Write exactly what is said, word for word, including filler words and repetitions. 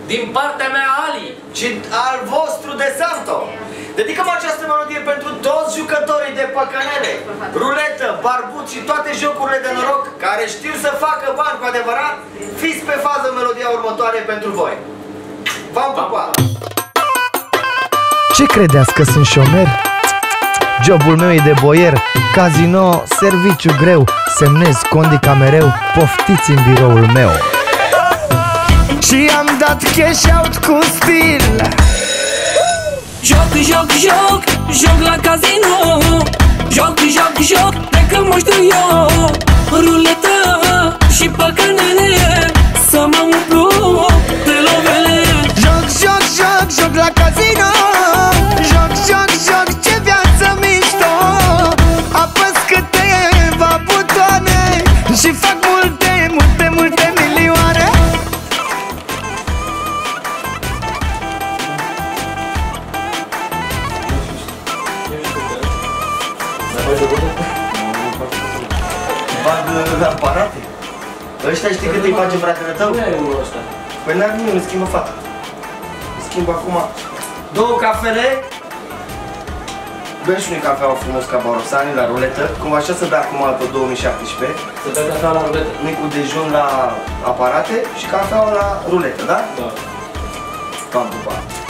din partea mea Ali și al vostru de Santo. Dedicăm această melodie pentru toți jucătorii de păcănele, ruletă, barbut și toate jocurile de noroc care știu să facă bani cu adevărat. Fiți pe fază în melodia următoare pentru voi. V-am pupat! Ce credeți că sunt șomer? Jobul meu e de boier, casino, serviciu greu, semnez condica mereu, poftiți în biroul meu. Și am dat cash out cu stil. Joc, joc, joc, joc la casino. Joc, joc, joc, de că mă știu eu. Ruletă și păcănele, să mă umplu de lovele. Joc, joc, joc, joc la casino. Joc, joc, joc, ce viață mișto. Apăs câteva butoane și fac multe, multe, multe milioane. Bag aparate? Ăștia știi cât îi face fratele tău? Nu e unul ăsta. Păi n-ar nimic, îl schimbă fata. Îl schimbă acum două cafele. Bea și unui cafeaua frumos ca Barosani la ruletă. Cum așa să dea acum pe două mii șaptesprezece. Să dea cafea la ruletă. Micul dejun la aparate și cafeaua la ruletă, da? Da. V-am pupat.